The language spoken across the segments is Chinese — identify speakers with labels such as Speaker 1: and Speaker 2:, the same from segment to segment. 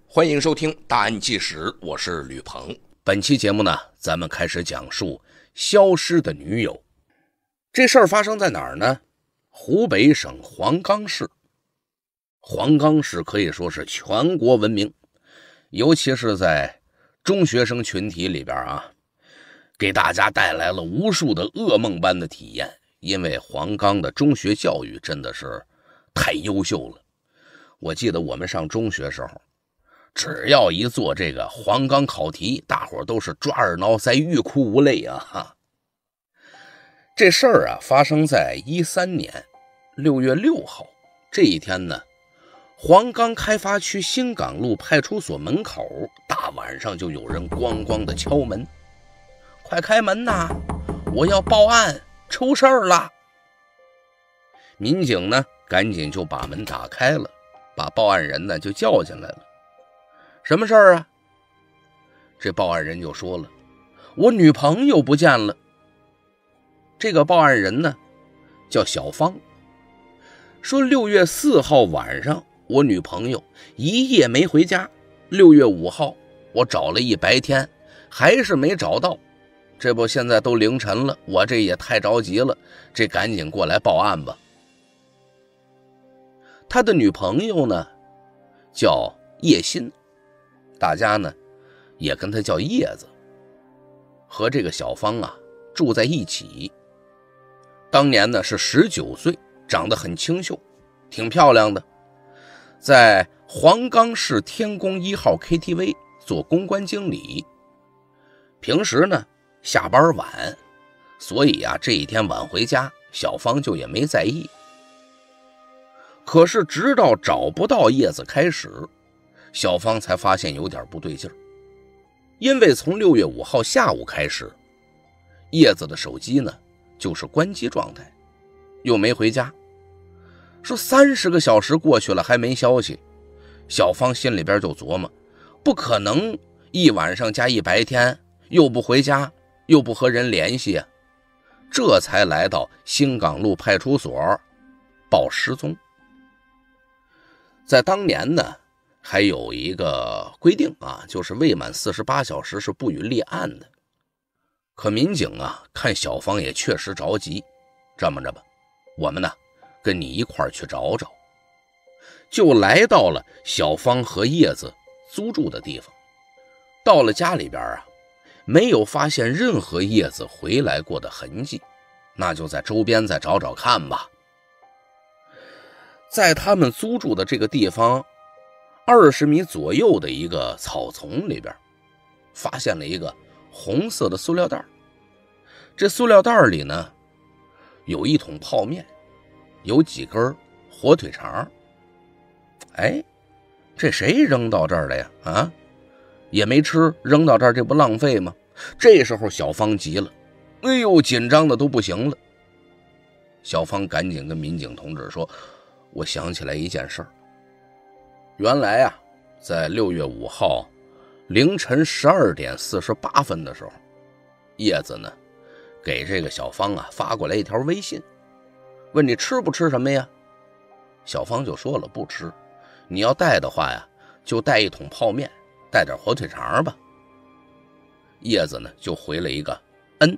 Speaker 1: 欢迎收听大案纪实，我是吕鹏。本期节目呢，咱们开始讲述消失的女友。这事儿发生在哪儿呢？湖北省黄冈市。黄冈市可以说是全国闻名，尤其是在中学生群体里边啊，给大家带来了无数的噩梦般的体验。因为黄冈的中学教育真的是太优秀了。我记得我们上中学时候，只要一做这个黄冈考题，大伙都是抓耳挠腮，欲哭无泪啊！这事儿啊，发生在13年6月6号这一天呢，黄冈开发区新港路派出所门口，大晚上就有人咣咣的敲门，快开门呐！我要报案，出事儿了！民警呢，赶紧就把门打开了，把报案人呢就叫进来了。什么事儿啊？这报案人就说了，我女朋友不见了。这个报案人呢叫小芳，说6月4号晚上我女朋友一夜没回家，6月5号我找了一白天还是没找到，这不现在都凌晨了，我这也太着急了，这赶紧过来报案吧。他的女朋友呢叫叶欣，大家呢也跟他叫叶子，和这个小芳啊住在一起。当年呢是19岁，长得很清秀，挺漂亮的，在黄冈市天宫1号 KTV 做公关经理。平时呢下班晚，所以啊这一天晚回家，小芳就也没在意。可是直到找不到叶子开始，小芳才发现有点不对劲儿。因为从6月5号下午开始，叶子的手机呢就是关机状态，又没回家。说30个小时过去了还没消息，小芳心里边就琢磨，不可能一晚上加一白天，又不回家，又不和人联系啊。这才来到新港路派出所报失踪。在当年呢还有一个规定啊，就是未满48小时是不予立案的。可民警啊看小芳也确实着急，这么着吧，我们呢跟你一块儿去找找。就来到了小芳和叶子租住的地方。到了家里边啊，没有发现任何叶子回来过的痕迹，那就在周边再找找看吧。在他们租住的这个地方20米左右的一个草丛里边，发现了一个红色的塑料袋。这塑料袋里呢有一桶泡面，有几根火腿肠。哎，这谁扔到这儿了呀？啊，也没吃，扔到这儿这不浪费吗？这时候小芳急了，哎呦，紧张的都不行了。小芳赶紧跟民警同志说，我想起来一件事儿。原来啊，在6月5号凌晨12点48分的时候，叶子呢给这个小芳啊发过来一条微信，问你吃不吃什么呀？小芳就说了不吃，你要带的话呀，就带一桶泡面，带点火腿肠吧。叶子呢就回了一个嗯。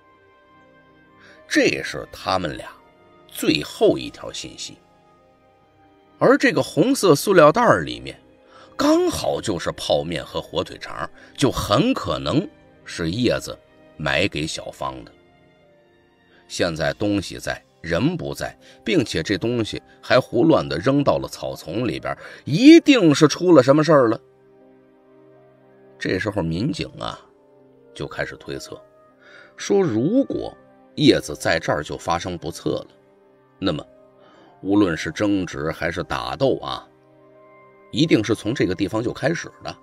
Speaker 1: 这是他们俩最后一条信息。而这个红色塑料袋里面刚好就是泡面和火腿肠，就很可能是叶子买给小芳的。现在东西在，人不在，并且这东西还胡乱地扔到了草丛里边，一定是出了什么事儿了。这时候民警啊就开始推测，说如果叶子在这儿就发生不测了，那么无论是争执还是打斗啊，一定是从这个地方就开始的。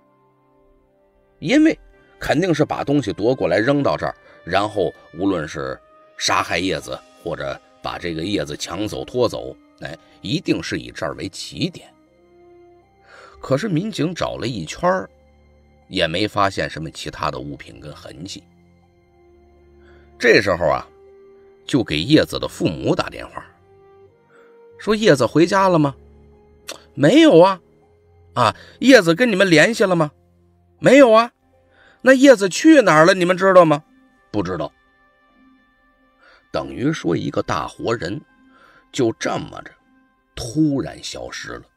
Speaker 1: 因为肯定是把东西夺过来扔到这儿，然后无论是杀害叶子或者把这个叶子抢走拖走，一定是以这儿为起点。可是民警找了一圈也没发现什么其他的物品跟痕迹。这时候啊，就给叶子的父母打电话，说叶子回家了吗？没有啊。 啊，叶子跟你们联系了吗？没有啊。那叶子去哪儿了？你们知道吗？不知道。等于说一个大活人就这么着突然消失了。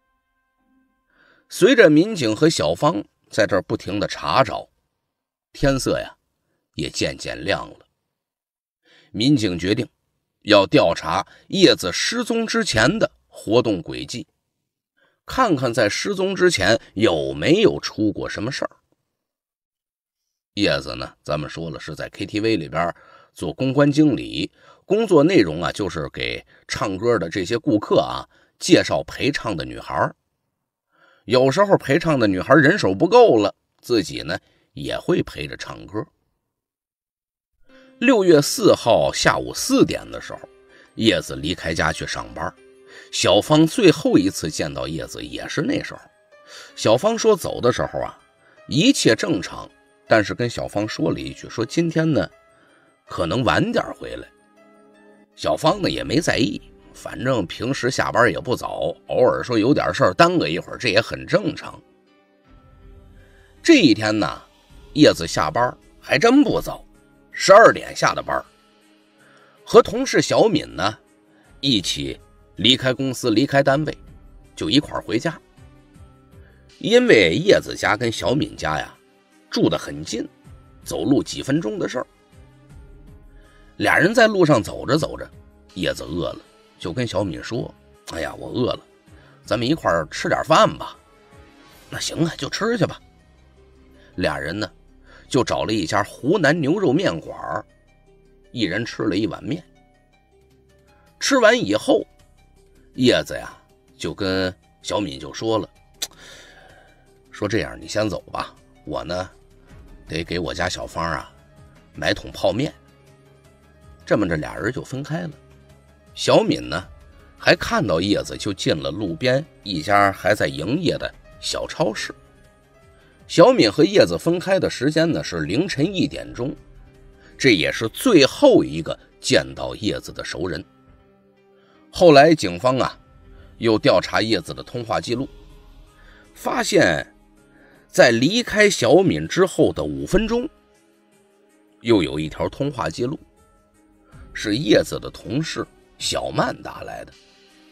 Speaker 1: 随着民警和小芳在这儿不停地查找，天色呀也渐渐亮了。民警决定要调查叶子失踪之前的活动轨迹，看看在失踪之前有没有出过什么事儿。叶子呢，咱们说了是在 KTV 里边做公关经理，工作内容啊就是给唱歌的这些顾客啊介绍陪唱的女孩。有时候陪唱的女孩人手不够了，自己呢也会陪着唱歌。6月4号下午4点的时候，叶子离开家去上班。小芳最后一次见到叶子也是那时候。小芳说走的时候啊，一切正常，但是跟小芳说了一句，说今天呢可能晚点回来。小芳呢也没在意，反正平时下班也不早，偶尔说有点事儿耽搁一会儿，这也很正常。这一天呢，叶子下班还真不早，12点下的班，和同事小敏呢一起离开公司，离开单位，就一块儿回家。因为叶子家跟小敏家呀住得很近，走路几分钟的事儿。俩人在路上走着走着，叶子饿了，就跟小敏说：哎呀，我饿了，咱们一块儿吃点饭吧。那行啊，就吃去吧。俩人呢就找了一家湖南牛肉面馆，一人吃了一碗面。吃完以后，叶子呀就跟小敏就说了，说这样你先走吧，我呢得给我家小芳啊买桶泡面。这么着俩人就分开了。小敏呢还看到叶子就进了路边一家还在营业的小超市。小敏和叶子分开的时间呢是凌晨1点钟，这也是最后一个见到叶子的熟人。后来警方啊又调查叶子的通话记录，发现在离开小敏之后的5分钟，又有一条通话记录，是叶子的同事小曼打来的。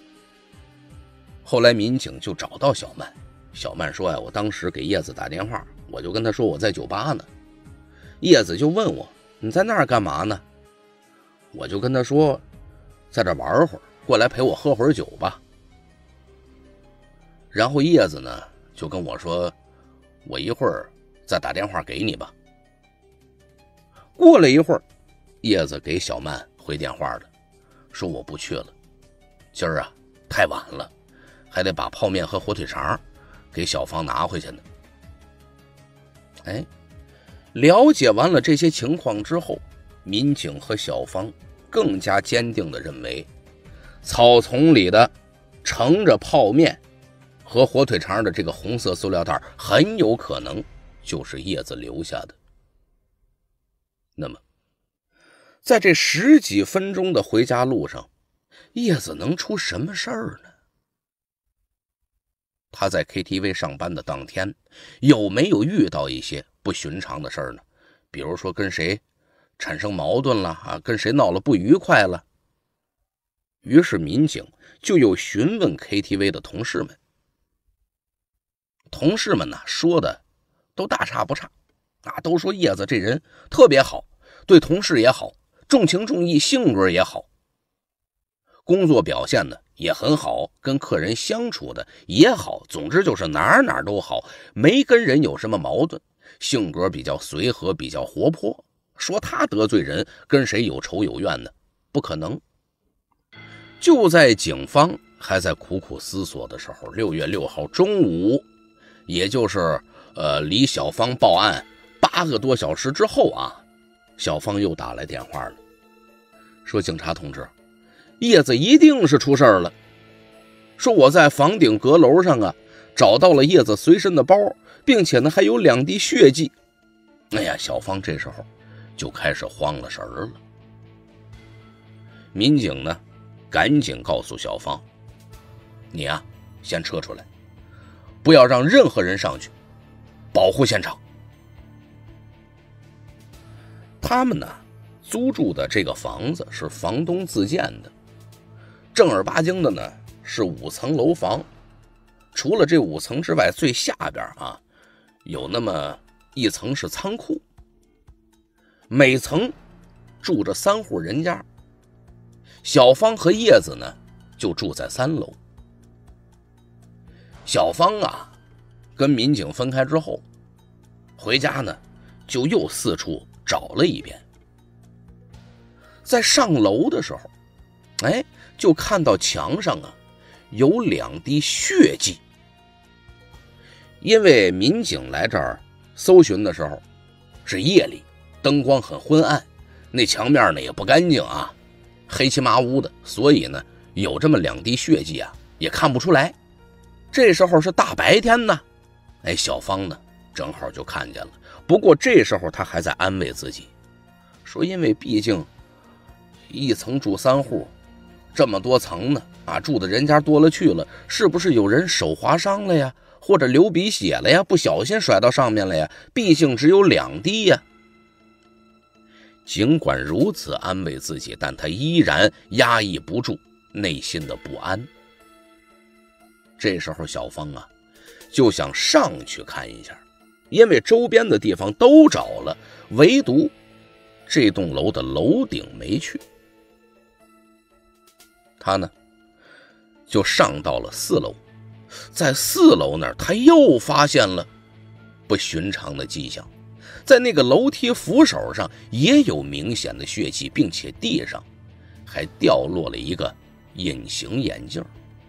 Speaker 1: 后来民警就找到小曼，小曼说呀，我当时给叶子打电话，我就跟他说我在酒吧呢。叶子就问我，你在那儿干嘛呢？我就跟他说，在这玩会儿，过来陪我喝会儿酒吧。然后叶子呢就跟我说，我一会儿再打电话给你吧。过了一会儿，叶子给小曼回电话了，说我不去了，今儿啊太晚了，还得把泡面和火腿肠给小芳拿回去呢。哎，了解完了这些情况之后，民警和小芳更加坚定地认为，草丛里的盛着泡面和火腿肠的这个红色塑料袋很有可能就是叶子留下的。那么在这10几分钟的回家路上，叶子能出什么事儿呢？他在 KTV 上班的当天有没有遇到一些不寻常的事儿呢？比如说跟谁产生矛盾了啊，跟谁闹了不愉快了。于是民警就又询问 KTV 的同事们，同事们呢说的都大差不差啊，都说叶子这人特别好，对同事也好，重情重义，性格也好，工作表现呢也很好，跟客人相处的也好，总之就是哪哪都好，没跟人有什么矛盾，性格比较随和，比较活泼。说他得罪人，跟谁有仇有怨呢？不可能。就在警方还在苦苦思索的时候，6月6号中午，也就是离小芳报案8个多小时之后啊，小芳又打来电话了，说警察同志，叶子一定是出事儿了，说我在房顶阁楼上啊找到了叶子随身的包，并且呢还有2滴血迹。哎呀，小芳这时候就开始慌了神儿了。民警呢赶紧告诉小芳，你啊先撤出来， 不要让任何人上去，保护现场。他们呢，租住的这个房子是房东自建的，正儿八经的呢是5层楼房，除了这5层之外，最下边啊有那么1层是仓库，每层住着3户人家。小芳和叶子呢就住在3楼。小芳啊跟民警分开之后，回家呢就又四处找了一遍。在上楼的时候，就看到墙上啊有2滴血迹。因为民警来这儿搜寻的时候是夜里，灯光很昏暗，那墙面呢也不干净啊，黑漆麻乌的，所以呢有这么2滴血迹啊也看不出来。这时候是大白天呢，小芳呢正好就看见了。不过这时候她还在安慰自己，说因为毕竟1层住3户，这么多层呢住的人家多了去了，是不是有人手划伤了呀，或者流鼻血了呀，不小心摔到上面了呀，毕竟只有2滴呀。尽管如此安慰自己，但她依然压抑不住内心的不安。这时候小芳啊就想上去看一下，因为周边的地方都找了，唯独这栋楼的楼顶没去。她呢就上到了4楼，在4楼那儿她又发现了不寻常的迹象，在那个楼梯扶手上也有明显的血迹，并且地上还掉落了一个隐形眼镜。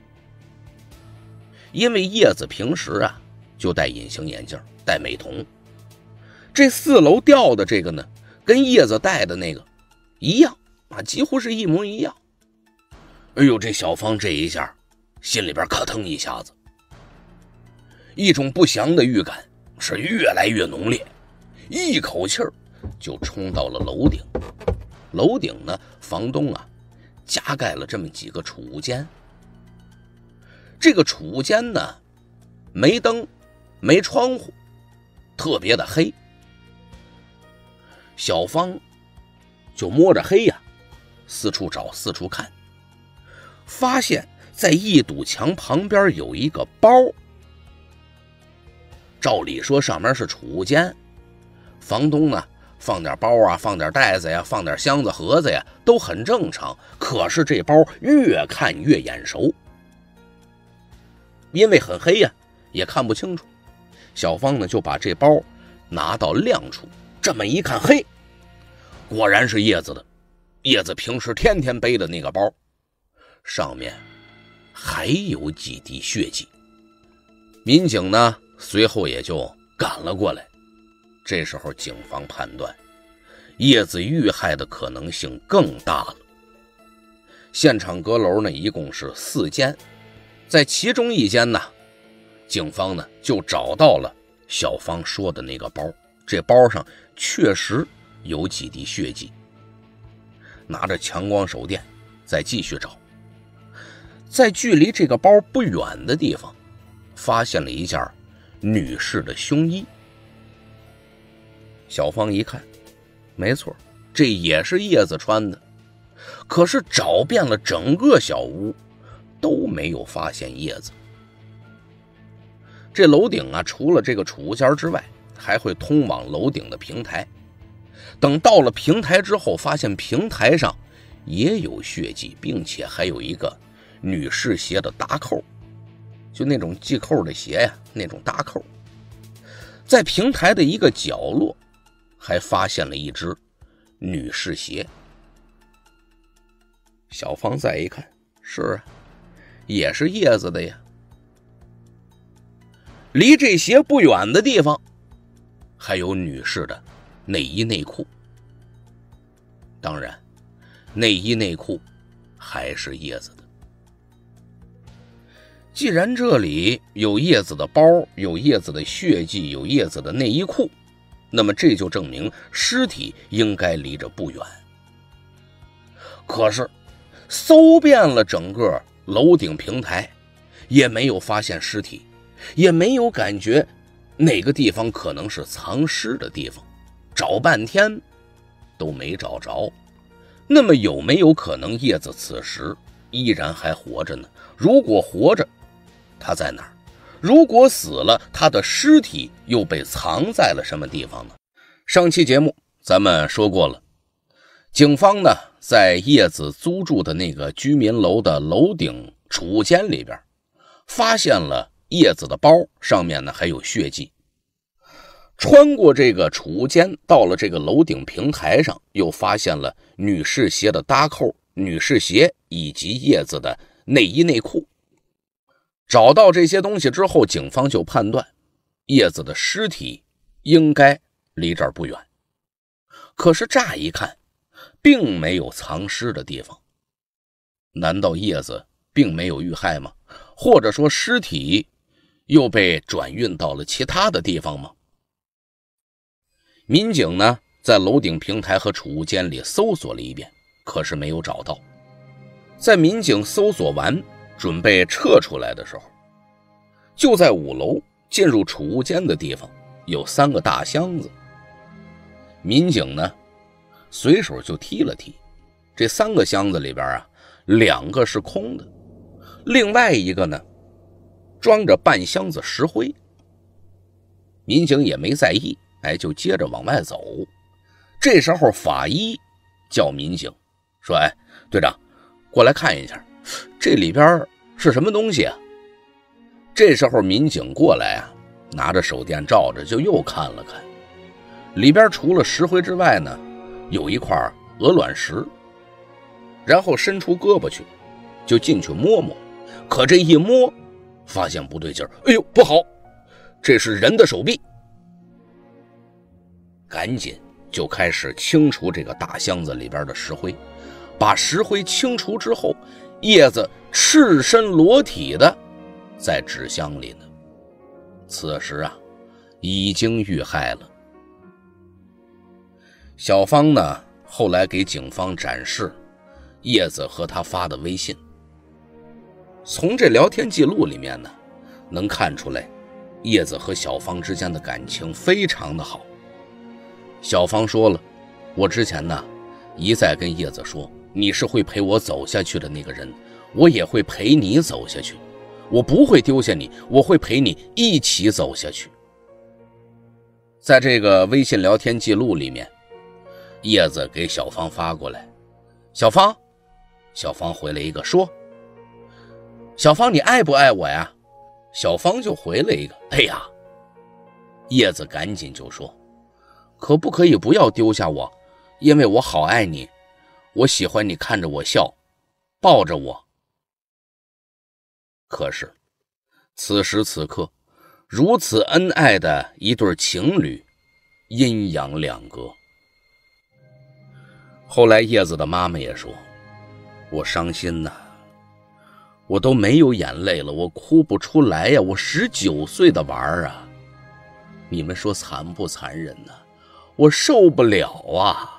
Speaker 1: 因为叶子平时啊就戴隐形眼镜，戴美瞳，这4楼掉的这个呢跟叶子戴的那个一样几乎是一模一样。这小芳这一下心里边咯腾一下子，一种不祥的预感是越来越浓烈，一口气儿就冲到了楼顶。楼顶呢房东啊加盖了这么几个储物间，这个储物间呢没灯没窗户，特别的黑。小芳就摸着黑呀四处找四处看，发现在一堵墙旁边有一个包。照理说上面是储物间，房东呢放点包啊，放点袋子呀，放点箱子盒子呀，都很正常。可是这包越看越眼熟，因为很黑呀也看不清楚。小芳呢就把这包拿到亮处，这么一看，嘿，果然是叶子的。叶子平时天天背的那个包，上面还有几滴血迹。民警呢随后也就赶了过来。这时候警方判断叶子遇害的可能性更大了。现场阁楼呢一共是4间，在其中一间呢警方呢就找到了小芳说的那个包，这包上确实有几滴血迹。拿着强光手电再继续找，在距离这个包不远的地方发现了一件女士的胸衣。小芳一看，没错，这也是叶子穿的。可是找遍了整个小屋都没有发现叶子。这楼顶啊除了这个储物间之外，还会通往楼顶的平台。等到了平台之后，发现平台上也有血迹，并且还有一个女士鞋的搭扣，就那种系扣的鞋呀，那种搭扣。在平台的一个角落还发现了一只女士鞋。小芳再一看，是啊，也是叶子的呀。离这鞋不远的地方还有女士的内衣内裤，当然内衣内裤还是叶子的。既然这里有叶子的包，有叶子的血迹，有叶子的内衣裤，那么这就证明尸体应该离着不远。可是搜遍了整个楼顶平台也没有发现尸体， 也没有感觉哪个地方可能是藏尸的地方，找半天都没找着。那么有没有可能叶子此时依然还活着呢？如果活着，他在哪儿？如果死了，他的尸体又被藏在了什么地方呢？上期节目咱们说过了，警方呢在叶子租住的那个居民楼的楼顶储物间里边发现了叶子的包，上面呢还有血迹。穿过这个储物间，到了这个楼顶平台上，又发现了女士鞋的搭扣、女士鞋以及叶子的内衣内裤。找到这些东西之后，警方就判断叶子的尸体应该离这儿不远。可是乍一看并没有藏尸的地方，难道叶子并没有遇害吗？或者说尸体又被转运到了其他的地方吗？民警呢在楼顶平台和储物间里搜索了一遍，可是没有找到。在民警搜索完准备撤出来的时候，就在5楼进入储物间的地方有3个大箱子。民警呢随手就踢了踢，这3个箱子里边啊，2个是空的，另外一个呢装着半箱子石灰。民警也没在意，就接着往外走。这时候法医叫民警说：队长，过来看一下，这里边是什么东西啊？这时候民警过来啊，拿着手电照着，就又看了看，里边除了石灰之外呢，有一块鹅卵石。然后伸出胳膊去，就进去摸摸，可这一摸发现不对劲儿，哎呦，不好，这是人的手臂。赶紧就开始清除这个大箱子里边的石灰。把石灰清除之后，叶子赤身裸体的在纸箱里呢。此时啊，已经遇害了。小芳呢，后来给警方展示叶子和他发的微信。从这聊天记录里面呢，能看出来叶子和小芳之间的感情非常的好。小芳说了，我之前呢一再跟叶子说，你是会陪我走下去的那个人，我也会陪你走下去，我不会丢下你，我会陪你一起走下去。在这个微信聊天记录里面，叶子给小芳发过来，小芳回了一个说，小芳你爱不爱我呀？小芳就回了一个，哎呀。叶子赶紧就说，可不可以不要丢下我，因为我好爱你，我喜欢你看着我笑，抱着我。可是此时此刻，如此恩爱的一对情侣阴阳两隔。后来叶子的妈妈也说，我伤心呐，我都没有眼泪了，我哭不出来呀，我19岁的娃啊，你们说残不残忍呢？我受不了啊。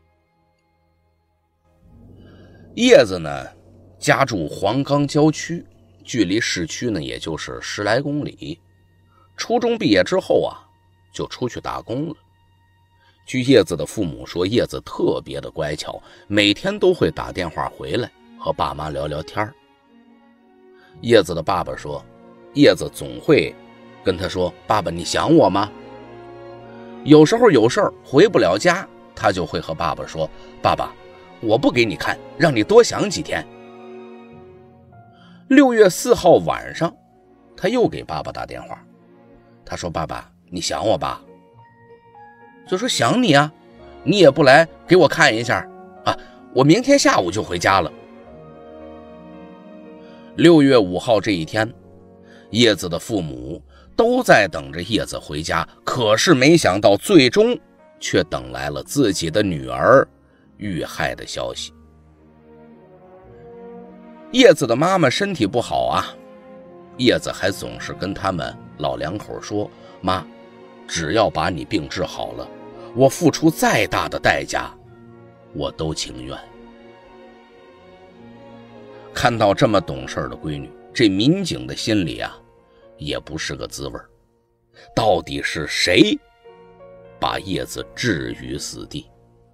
Speaker 1: 叶子呢家住黄冈郊区，距离市区呢也就是10来公里。初中毕业之后啊，就出去打工了。据叶子的父母说，叶子特别的乖巧，每天都会打电话回来和爸妈聊聊天。叶子的爸爸说，叶子总会跟他说，爸爸你想我吗？有时候有事儿回不了家，他就会和爸爸说，爸爸我不给你看，让你多想几天。6月4号晚上，他又给爸爸打电话，他说，爸爸你想我吧？就说想你啊，你也不来给我看一下啊，我明天下午就回家了。6月5号这一天，叶子的父母都在等着叶子回家，可是没想到最终却等来了自己的女儿遇害的消息。叶子的妈妈身体不好啊，叶子还总是跟他们老两口说，妈，只要把你病治好了，我付出再大的代价我都情愿。看到这么懂事的闺女，这民警的心里啊也不是个滋味。到底是谁把叶子置于死地？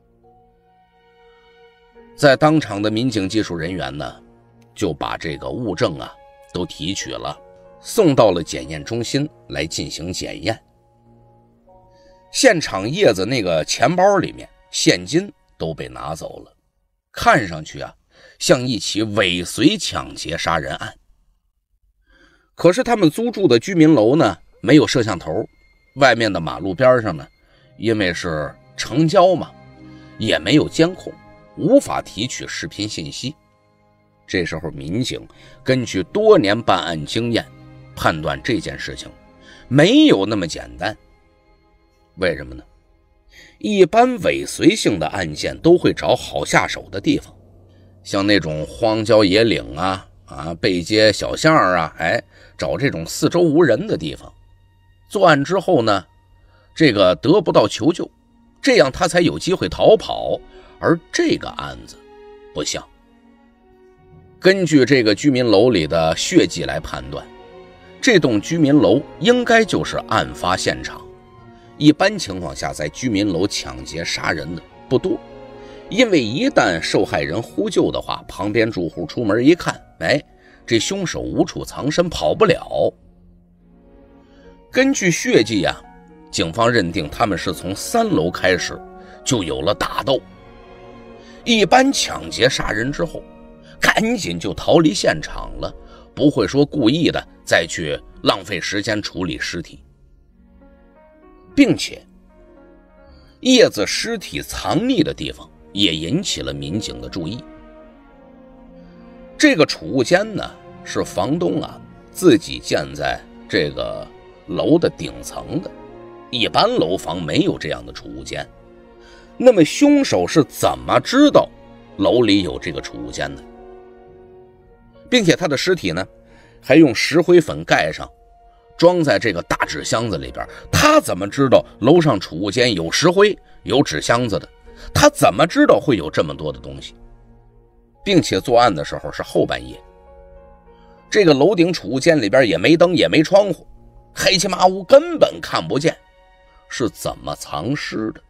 Speaker 1: 在当场的民警技术人员呢，就把这个物证都提取了，送到了检验中心来进行检验。现场叶子那个钱包里面现金都被拿走了，看上去像一起尾随抢劫杀人案。可是他们租住的居民楼呢，没有摄像头，外面的马路边上呢，因为是城郊嘛，也没有监控，无法提取视频信息。这时候民警根据多年办案经验，判断这件事情没有那么简单。为什么呢？一般尾随性的案件都会找好下手的地方，像那种荒郊野岭背街小巷找这种四周无人的地方。作案之后呢，这个得不到求救，这样他才有机会逃跑。而这个案子不像。根据这个居民楼里的血迹来判断，这栋居民楼应该就是案发现场。一般情况下，在居民楼抢劫杀人的不多，因为一旦受害人呼救的话，旁边住户出门一看，这凶手无处藏身，跑不了。根据血迹警方认定他们是从3楼开始就有了打斗。一般抢劫杀人之后，赶紧就逃离现场了，不会说故意的再去浪费时间处理尸体。并且叶子尸体藏匿的地方也引起了民警的注意。这个储物间呢，是房东自己建在这个楼的顶层的，一般楼房没有这样的储物间。那么凶手是怎么知道楼里有这个储物间的？并且他的尸体呢，还用石灰粉盖上，装在这个大纸箱子里边。他怎么知道楼上储物间有石灰有纸箱子的？他怎么知道会有这么多的东西？并且作案的时候是后半夜，这个楼顶储物间里边也没灯也没窗户，黑漆麻乌，根本看不见，是怎么藏尸的？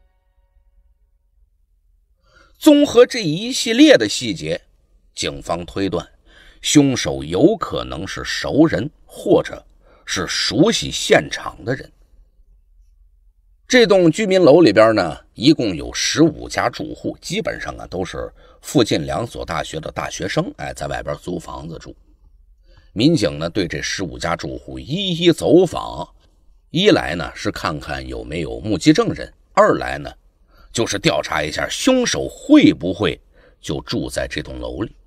Speaker 1: 综合这一系列的细节，警方推断凶手有可能是熟人，或者是熟悉现场的人。这栋居民楼里边呢，一共有15家住户，基本上都是附近2所大学的大学生，在外边租房子住。民警呢对这15家住户一一走访，一来呢是看看有没有目击证人，二来呢就是调查一下凶手会不会就住在这栋楼里。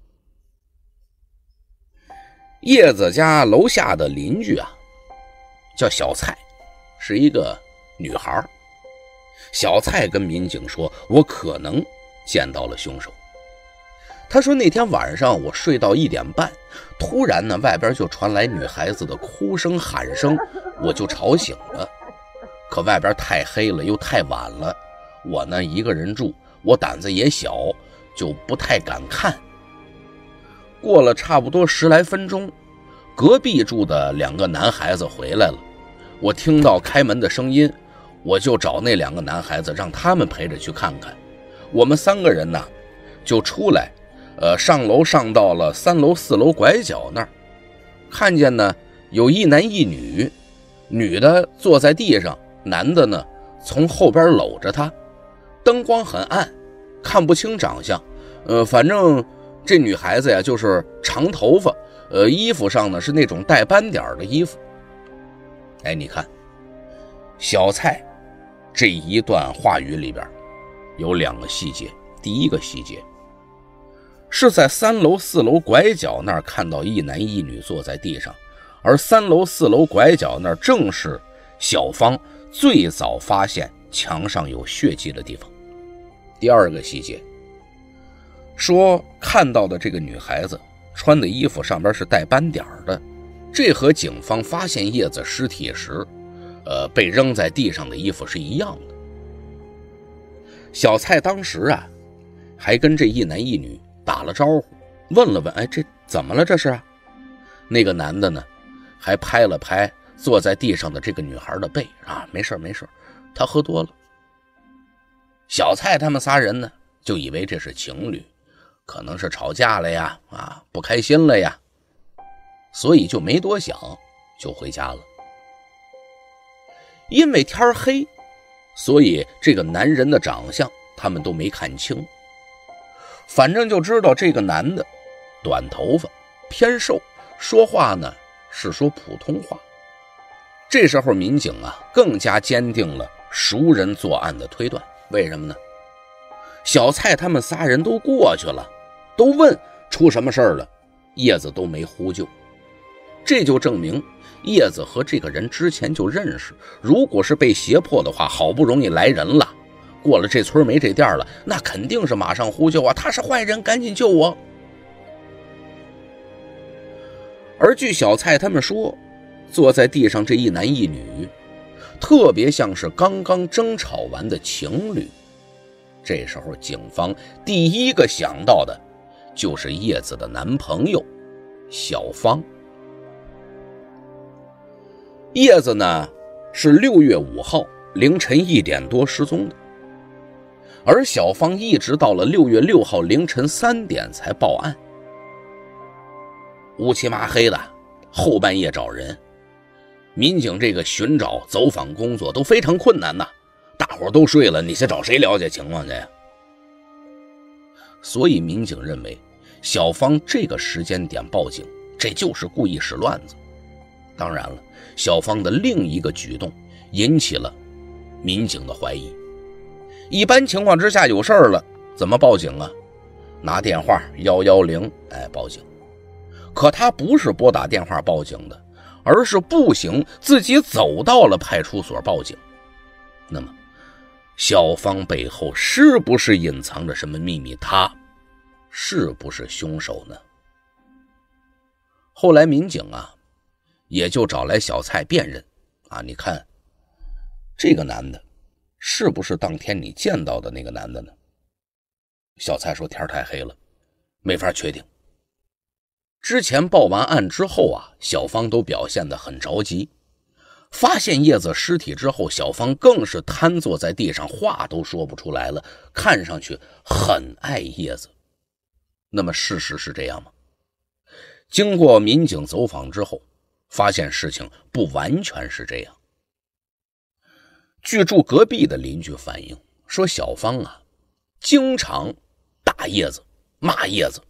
Speaker 1: 叶子家楼下的邻居叫小蔡，是一个女孩。小蔡跟民警说，我可能见到了凶手。他说那天晚上我睡到1点半，突然呢外边就传来女孩子的哭声喊声，我就吵醒了。可外边太黑了又太晚了，我呢一个人住，我胆子也小，就不太敢看。过了差不多10来分钟，隔壁住的2个男孩子回来了，我听到开门的声音，我就找那2个男孩子让他们陪着去看看。我们3个人呢就出来，上楼上到了3楼4楼拐角那儿，看见呢有一男一女，女的坐在地上，男的呢从后边搂着她，灯光很暗，看不清长相。反正这女孩子就是长头发，衣服上呢是那种带斑点的衣服。你看小蔡这一段话语里边有2个细节。第一个细节是在3楼4楼拐角那儿看到一男一女坐在地上，而3楼4楼拐角那儿正是小芳最早发现墙上有血迹的地方。第二个细节说看到的这个女孩子穿的衣服上边是带斑点的，这和警方发现叶子尸体时被扔在地上的衣服是一样的。小蔡当时还跟这一男一女打了招呼，问了问，这怎么了这是那个男的呢还拍了拍坐在地上的这个女孩的背啊，没事没事，她喝多了。小蔡他们仨人呢，就以为这是情侣，可能是吵架了呀，不开心了呀，所以就没多想，就回家了。因为天黑，所以这个男人的长相他们都没看清，反正就知道这个男的短头发，偏瘦，说话呢是说普通话。这时候民警更加坚定了熟人作案的推断。为什么呢？小蔡他们仨人都过去了，都问出什么事儿了，叶子都没呼救，这就证明叶子和这个人之前就认识，如果是被胁迫的话，好不容易来人了，过了这村没这店了，那肯定是马上呼救啊，他是坏人，赶紧救我。而据小蔡他们说，坐在地上这一男一女特别像是刚刚争吵完的情侣。这时候警方第一个想到的就是叶子的男朋友小芳。叶子呢是6月5号凌晨1点多失踪的，而小芳一直到了6月6号凌晨3点才报案。乌漆麻黑的，后半夜找人，民警这个寻找走访工作都非常困难呐，大伙都睡了，你是找谁了解情况去呀？所以民警认为小芳这个时间点报警，这就是故意使乱子。当然了，小芳的另一个举动引起了民警的怀疑。一般情况之下有事儿了怎么报警啊？拿电话110报警。可他不是拨打电话报警的，而是步行自己走到了派出所报警。那么小芳背后是不是隐藏着什么秘密？他是不是凶手呢？后来民警也就找来小蔡辨认你看这个男的是不是当天你见到的那个男的呢？小蔡说天太黑了，没法确定。之前报完案之后小芳都表现得很着急。发现叶子尸体之后，小芳更是瘫坐在地上，话都说不出来了，看上去很爱叶子。那么事实是这样吗？经过民警走访之后，发现事情不完全是这样。据住隔壁的邻居反映说，小芳经常打叶子，骂叶子。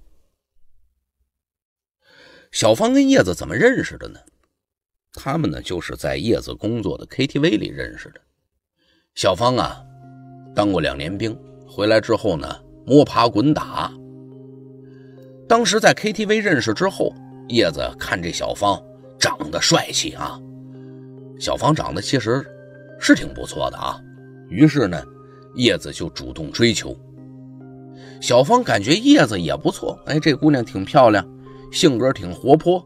Speaker 1: 小芳跟叶子怎么认识的呢？他们呢就是在叶子工作的 KTV 里认识的。小芳当过2年兵，回来之后呢摸爬滚打。当时在 KTV 认识之后，叶子看这小芳长得帅气小芳长得其实是挺不错的于是呢叶子就主动追求。小芳感觉叶子也不错，这姑娘挺漂亮，性格挺活泼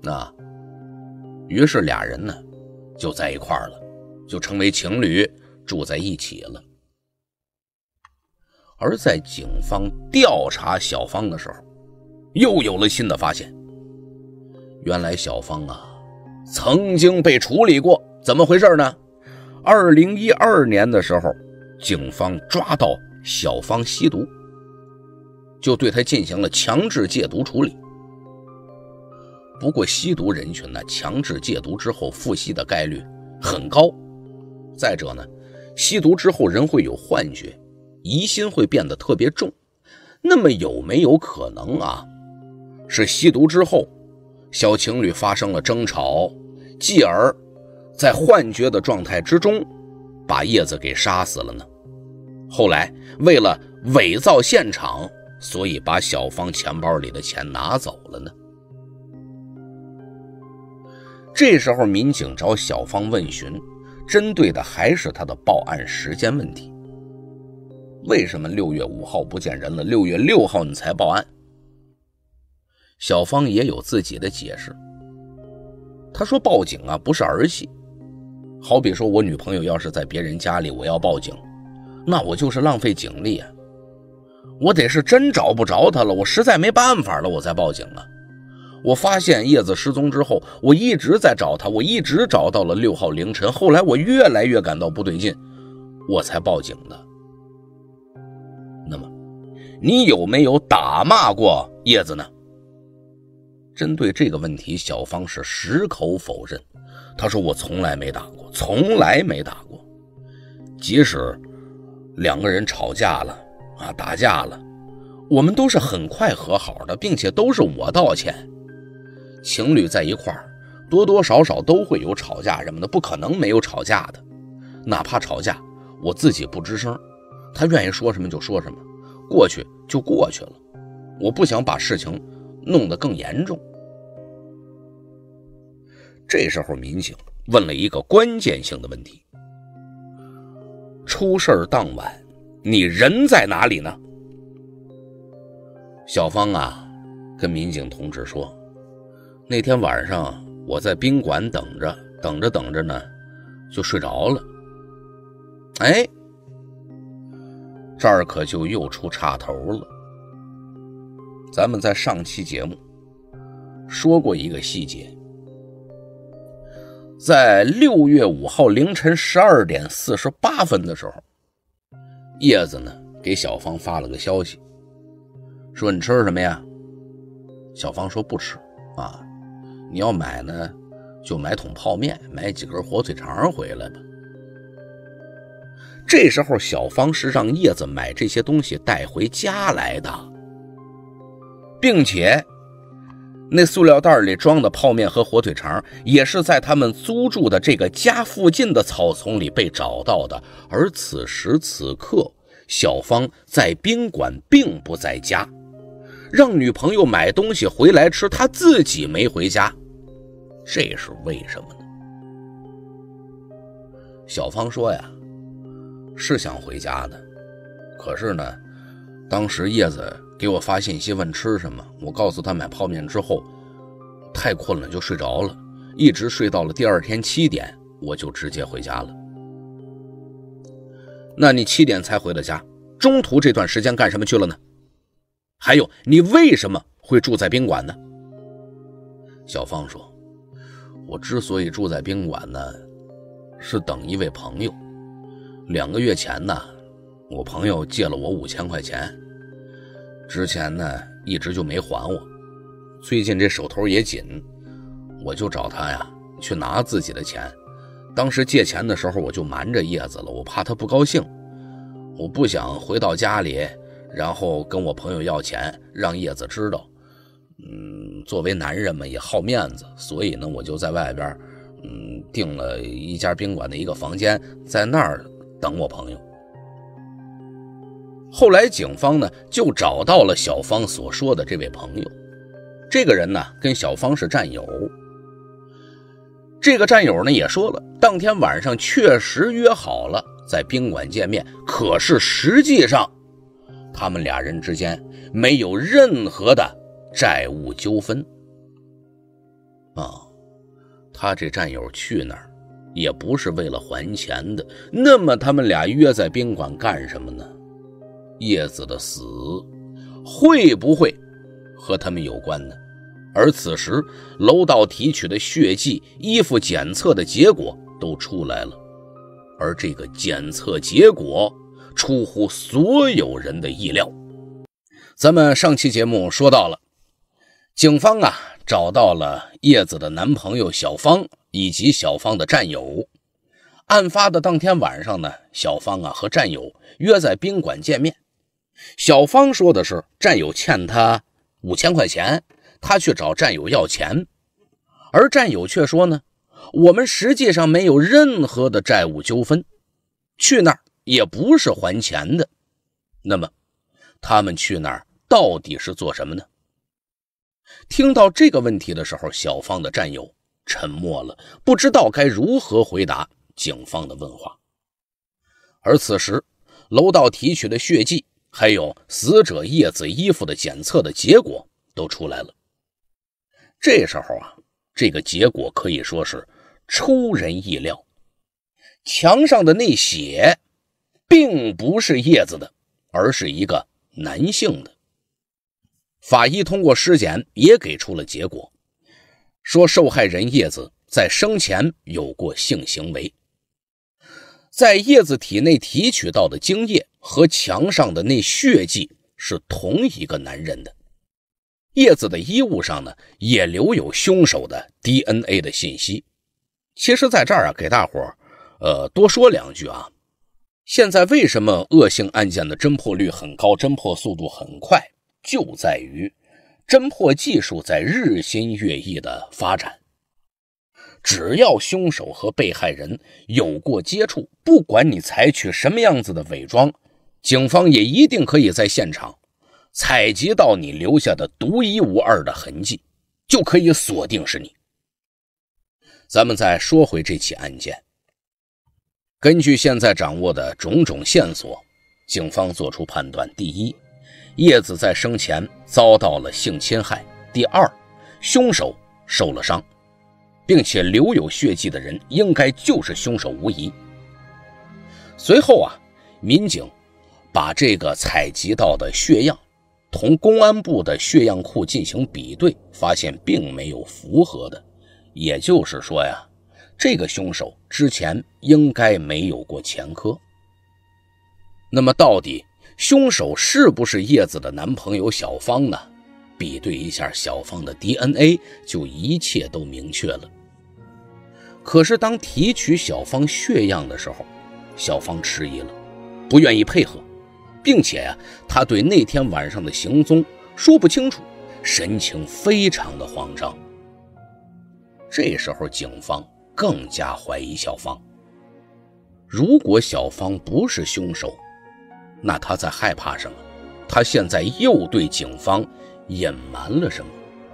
Speaker 1: 于是俩人呢就在一块儿了，就成为情侣，住在一起了。而在警方调查小芳的时候，又有了新的发现。原来小芳曾经被处理过，怎么回事呢？2012年的时候，警方抓到小芳吸毒，就对她进行了强制戒毒处理。不过吸毒人群强制戒毒之后复吸的概率很高。再者呢，吸毒之后人会有幻觉，疑心会变得特别重。那么有没有可能是吸毒之后小情侣发生了争吵，继而在幻觉的状态之中把叶子给杀死了呢？后来为了伪造现场，所以把小芳钱包里的钱拿走了呢？这时候民警找小芳问询，针对的还是她的报案时间问题。为什么6月5号不见人了，6月6号你才报案？小芳也有自己的解释。她说报警不是儿戏，好比说我女朋友要是在别人家里，我要报警，那我就是浪费警力我得是真找不着她了，我实在没办法了，我再报警我发现叶子失踪之后，我一直在找她，我一直找到了6号凌晨，后来我越来越感到不对劲，我才报警的。那么你有没有打骂过叶子呢？针对这个问题，小芳是矢口否认。她说我从来没打过，从来没打过。即使2个人吵架了打架了，我们都是很快和好的，并且都是我道歉。情侣在一块儿，多多少少都会有吵架什么的，不可能没有吵架的。哪怕吵架，我自己不吱声，他愿意说什么就说什么，过去就过去了。我不想把事情弄得更严重。这时候民警问了一个关键性的问题：出事当晚，你人在哪里呢？小芳跟民警同志说，那天晚上我在宾馆等着呢，就睡着了。这儿可就又出岔头了。咱们在上期节目说过一个细节，在6月5号凌晨12点48分的时候，叶子呢给小芳发了个消息，说你吃什么呀？小芳说不吃你要买呢就买桶泡面，买几根火腿肠回来吧。这时候小芳是让叶子买这些东西带回家来的，并且那塑料袋里装的泡面和火腿肠也是在他们租住的这个家附近的草丛里被找到的。而此时此刻，小芳在宾馆并不在家，让女朋友买东西回来吃，他自己没回家，这是为什么呢？小芳说呀，是想回家的，可是呢，当时叶子给我发信息问吃什么，我告诉他买泡面之后，太困了就睡着了，一直睡到了第二天7点，我就直接回家了。那你7点才回的家，中途这段时间干什么去了呢？还有，你为什么会住在宾馆呢？小芳说，我之所以住在宾馆呢，是等一位朋友。2个月前呢，我朋友借了我5000块钱，之前呢一直就没还我，最近这手头也紧，我就找他呀去拿自己的钱。当时借钱的时候我就瞒着叶子了，我怕他不高兴，我不想回到家里然后跟我朋友要钱让叶子知道。作为男人嘛也好面子，所以呢我就在外边订了一家宾馆的一个房间，在那儿等我朋友。后来警方呢就找到了小芳所说的这位朋友，这个人呢跟小芳是战友。这个战友呢也说了，当天晚上确实约好了在宾馆见面，可是实际上他们俩人之间没有任何的债务纠纷他这战友去那儿也不是为了还钱的，那么他们俩约在宾馆干什么呢？叶子的死会不会和他们有关呢？而此时楼道提取的血迹、衣服检测的结果都出来了，而这个检测结果出乎所有人的意料。咱们上期节目说到了，警方找到了叶子的男朋友小芳以及小芳的战友。案发的当天晚上呢，小芳和战友约在宾馆见面。小芳说的是战友欠他5000块钱，他去找战友要钱，而战友却说呢，我们实际上没有任何的债务纠纷，去那儿也不是还钱的。那么他们去那儿到底是做什么呢？听到这个问题的时候，小芳的战友沉默了，不知道该如何回答警方的问话。而此时楼道提取的血迹还有死者叶子衣服的检测的结果都出来了。这时候这个结果可以说是出人意料，墙上的那血并不是叶子的，而是一个男性的。法医通过尸检也给出了结果， 说受害人叶子在生前有过性行为。在叶子体内提取到的精液和墙上的那血迹是同一个男人的。叶子的衣物上呢，也留有凶手的 DNA 的信息。其实在这儿给大伙多说两句啊。现在为什么恶性案件的侦破率很高，侦破速度很快，就在于侦破技术在日新月异的发展。只要凶手和被害人有过接触，不管你采取什么样子的伪装，警方也一定可以在现场采集到你留下的独一无二的痕迹，就可以锁定是你。咱们再说回这起案件，根据现在掌握的种种线索，警方做出判断：第一，叶子在生前遭到了性侵害；第二，凶手受了伤，并且留有血迹的人应该就是凶手无疑。随后啊，民警把这个采集到的血样同公安部的血样库进行比对，发现并没有符合的，也就是说呀，这个凶手之前应该没有过前科。那么到底凶手是不是叶子的男朋友小芳呢？比对一下小芳的 DNA， 就一切都明确了。可是当提取小芳血样的时候，小芳迟疑了，不愿意配合，并且她对那天晚上的行踪说不清楚，神情非常的慌张。这时候警方更加怀疑小芳。如果小芳不是凶手，那她在害怕什么？她现在又对警方隐瞒了什么？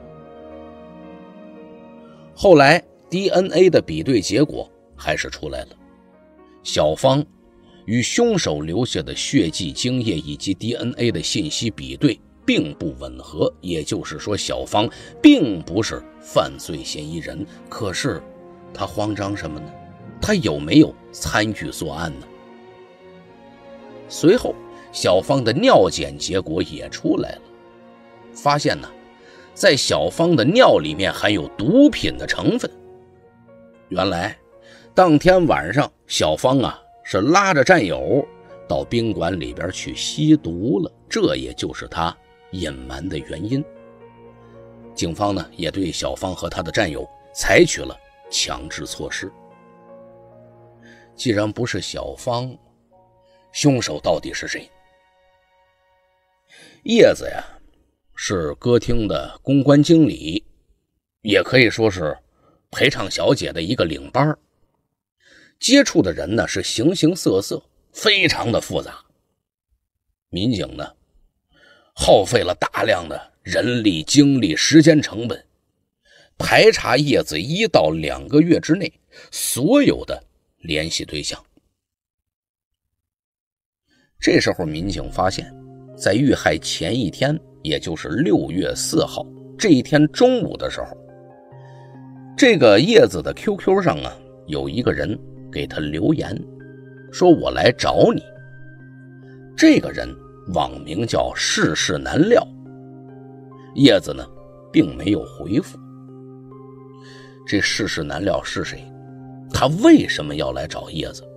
Speaker 1: 后来 DNA 的比对结果还是出来了，小芳与凶手留下的血迹、精液以及 DNA 的信息比对并不吻合，也就是说小芳并不是犯罪嫌疑人。可是她慌张什么呢？她有没有参与作案呢？随后小芳的尿检结果也出来了，发现呢，在小芳的尿里面含有毒品的成分。原来当天晚上小芳是拉着战友到宾馆里边去吸毒了，这也就是她隐瞒的原因。警方呢也对小芳和她的战友采取了强制措施。既然不是小芳，凶手到底是谁？叶子是歌厅的公关经理，也可以说是陪唱小姐的一个领班，接触的人呢是形形色色，非常的复杂。民警呢耗费了大量的人力、精力、时间成本，排查叶子1到2个月之内所有的联系对象。这时候民警发现，在遇害前一天，也就是6月4号这一天中午的时候，这个叶子的 QQ 上有一个人给他留言，说我来找你。这个人网名叫世事难料，叶子呢并没有回复。这世事难料是谁？他为什么要来找叶子？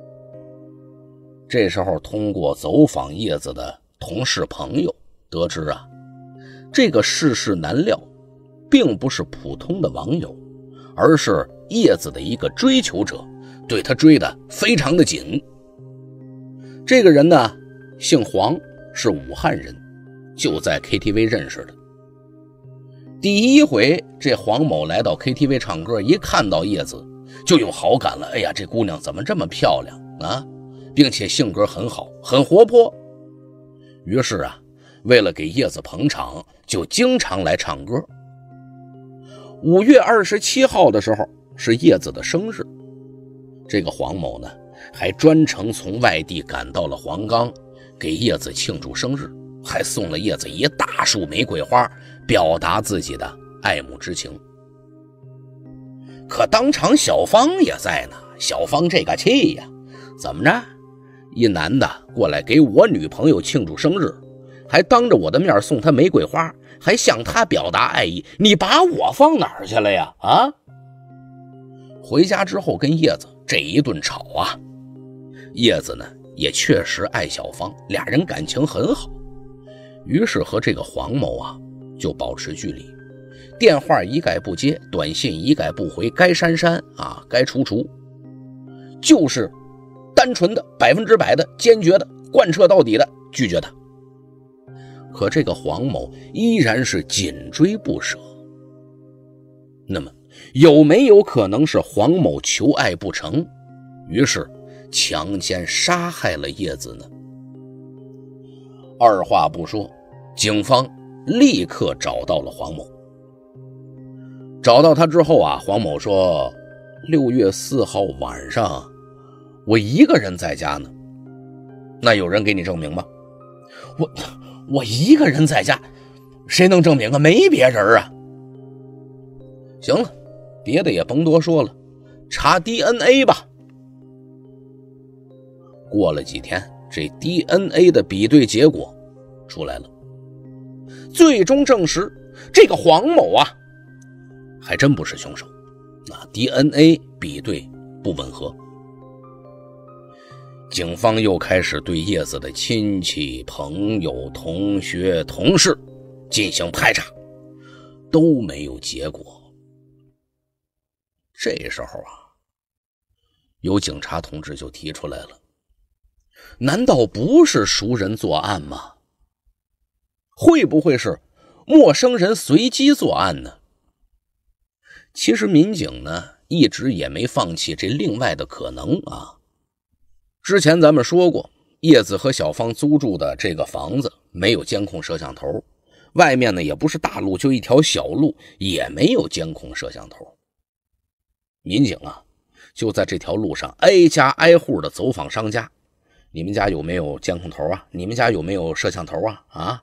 Speaker 1: 这时候通过走访叶子的同事朋友得知这个世事难料并不是普通的网友，而是叶子的一个追求者，对他追得非常的紧。这个人呢姓黄，是武汉人，就在 KTV 认识的。第一回这黄某来到 KTV 唱歌，一看到叶子就有好感了。哎呀，这姑娘怎么这么漂亮啊，并且性格很好，很活泼。于是为了给叶子捧场，就经常来唱歌。5月27号的时候是叶子的生日，这个黄某呢还专程从外地赶到了黄冈，给叶子庆祝生日，还送了叶子一大束玫瑰花，表达自己的爱慕之情。可当场小芳也在呢，小芳这个气呀，怎么着，一男的过来给我女朋友庆祝生日，还当着我的面送她玫瑰花， 还向他表达爱意，你把我放哪儿去了呀？啊！回家之后跟叶子这一顿吵啊，叶子呢也确实爱小芳，俩人感情很好，于是和这个黄某啊就保持距离，电话一概不接，短信一概不回，该删删啊，该除除，就是单纯的100%的坚决的贯彻到底的拒绝他。可这个黄某依然是紧追不舍。那么有没有可能是黄某求爱不成，于是强奸杀害了叶子呢？二话不说，警方立刻找到了黄某。找到他之后啊，黄某说6月4号晚上我一个人在家呢。那有人给你证明吗？我一个人在家，谁能证明啊？没别人啊。行了，别的也甭多说了，查 DNA 吧。过了几天，这 DNA 的比对结果出来了，最终证实这个黄某啊还真不是凶手，那 DNA 比对不吻合。警方又开始对叶子的亲戚、朋友、同学、同事进行排查，都没有结果。这时候啊，有警察同志就提出来了，难道不是熟人作案吗？会不会是陌生人随机作案呢？其实民警呢一直也没放弃这另外的可能啊。之前咱们说过，叶子和小芳租住的这个房子没有监控摄像头，外面呢也不是大路，就一条小路，也没有监控摄像头。民警啊就在这条路上挨家挨户的走访商家，你们家有没有监控头啊？你们家有没有摄像头啊？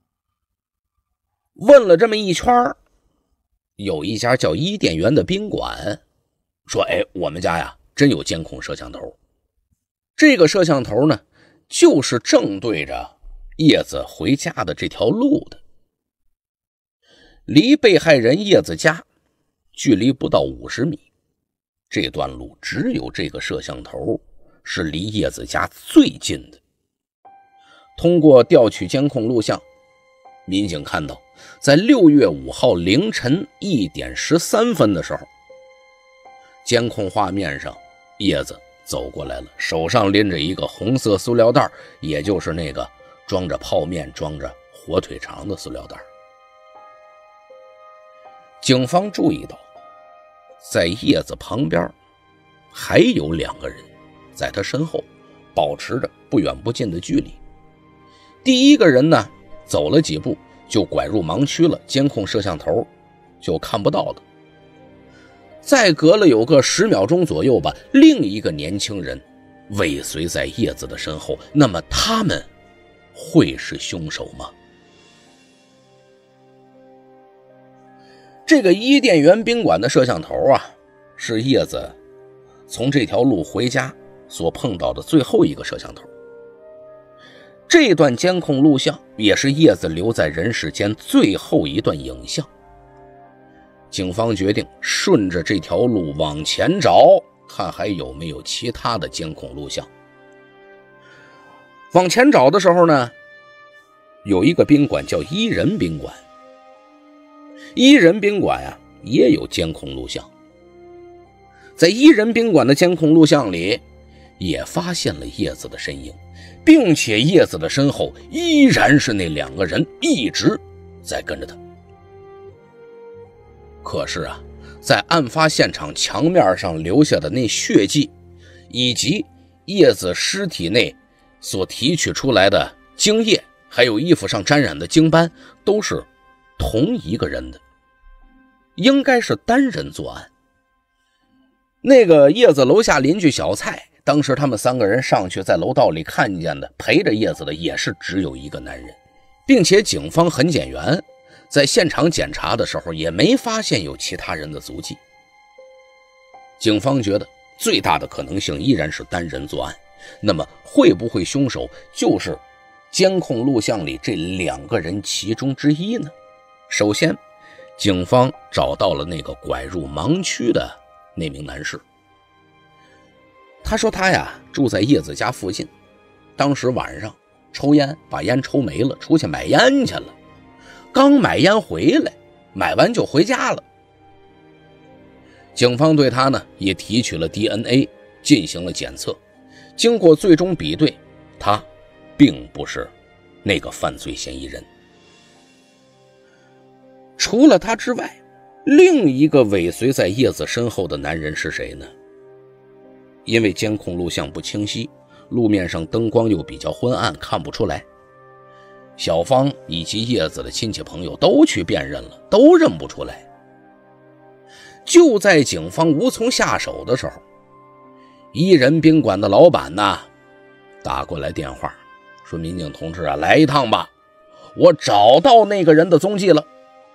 Speaker 1: 问了这么一圈，有一家叫伊甸园的宾馆说，我们家呀真有监控摄像头。这个摄像头呢就是正对着叶子回家的这条路的，离被害人叶子家距离不到50米，这段路只有这个摄像头是离叶子家最近的。通过调取监控录像，民警看到在6月5号凌晨1点13分的时候，监控画面上叶子走过来了，手上拎着一个红色塑料袋，也就是那个装着泡面、装着火腿肠的塑料袋。警方注意到，在叶子旁边还有2个人在他身后保持着不远不近的距离。第一个人呢走了几步就拐入盲区了，监控摄像头就看不到了。再隔了有个10秒钟左右吧，另一个年轻人尾随在叶子的身后，那么他们会是凶手吗？这个伊甸园宾馆的摄像头啊，是叶子从这条路回家所碰到的最后一个摄像头。这段监控录像也是叶子留在人世间最后一段影像。警方决定顺着这条路往前找，看还有没有其他的监控录像。往前找的时候呢，有一个宾馆叫伊人宾馆。伊人宾馆啊也有监控录像。在伊人宾馆的监控录像里也发现了叶子的身影，并且叶子的身后依然是那2个人一直在跟着他。可是啊，在案发现场墙面上留下的那血迹，以及叶子尸体内所提取出来的精液，还有衣服上沾染的精斑，都是同一个人的，应该是单人作案。那个叶子楼下邻居小蔡，当时他们3个人上去在楼道里看见的，陪着叶子的也是只有一个男人，并且警方很简圆，在现场检查的时候也没发现有其他人的足迹。警方觉得最大的可能性依然是单人作案，那么会不会凶手就是监控录像里这2个人其中之一呢？ 首先，警方找到了那个拐入盲区的那名男士。他说他呀住在叶子家附近，当时晚上抽烟把烟抽没了，出去买烟去了，刚买烟回来，买完就回家了。警方对他呢也提取了 DNA 进行了检测，经过最终比对，他并不是那个犯罪嫌疑人。除了他之外，另一个尾随在叶子身后的男人是谁呢？因为监控录像不清晰，路面上灯光又比较昏暗，看不出来。小芳以及叶子的亲戚朋友都去辨认了，都认不出来。就在警方无从下手的时候，伊人宾馆的老板呢打过来电话，说民警同志啊，来一趟吧，我找到那个人的踪迹了。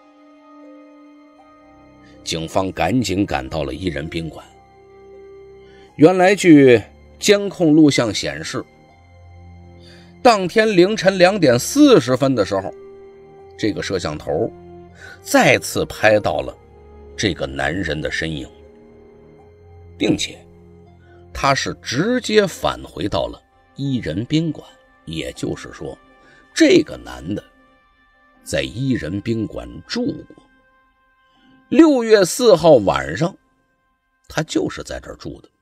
Speaker 1: 警方赶紧赶到了伊人宾馆。原来据监控录像显示，当天凌晨2点40分的时候，这个摄像头再次拍到了这个男人的身影，并且他是直接返回到了伊人宾馆，也就是说，这个男的在伊人宾馆住过。6月4号晚上，他就是在这儿住的。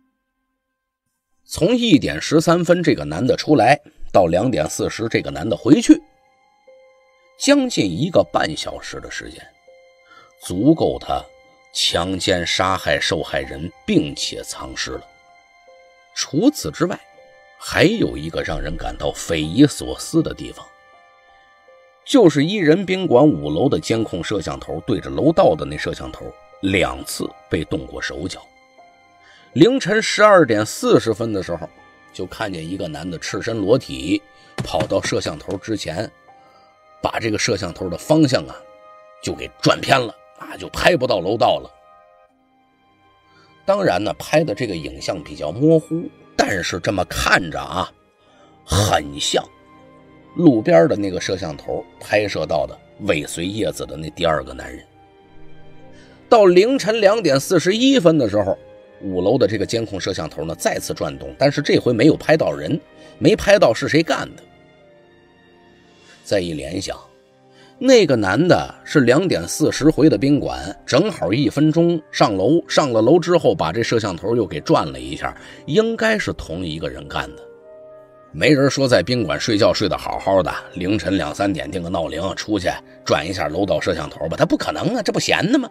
Speaker 1: 从1点13分这个男的出来，到2点40这个男的回去，将近1个半小时的时间，足够他强奸杀害受害人并且藏尸了。除此之外，还有一个让人感到匪夷所思的地方，就是伊人宾馆5楼的监控摄像头对着楼道的那摄像头2次被动过手脚。凌晨12点40分的时候，就看见一个男的赤身裸体跑到摄像头之前，把这个摄像头的方向就给转偏了就拍不到楼道了。当然呢，拍的这个影像比较模糊，但是这么看着很像路边的那个摄像头拍摄到的尾随叶子的那第2个男人。到凌晨2点41分的时候，5楼的这个监控摄像头呢再次转动，但是这回没有拍到人，没拍到是谁干的。再一联想，那个男的是2点40回的宾馆，正好1分钟上楼，上了楼之后把这摄像头又给转了一下，应该是同一个人干的。没人说在宾馆睡觉睡得好好的，凌晨2、3点定个闹铃出去转一下楼道摄像头吧，他不可能这不闲的吗？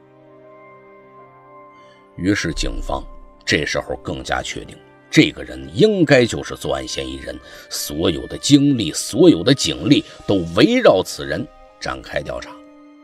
Speaker 1: 于是警方这时候更加确定，这个人应该就是作案嫌疑人，所有的精力，所有的警力都围绕此人展开调查。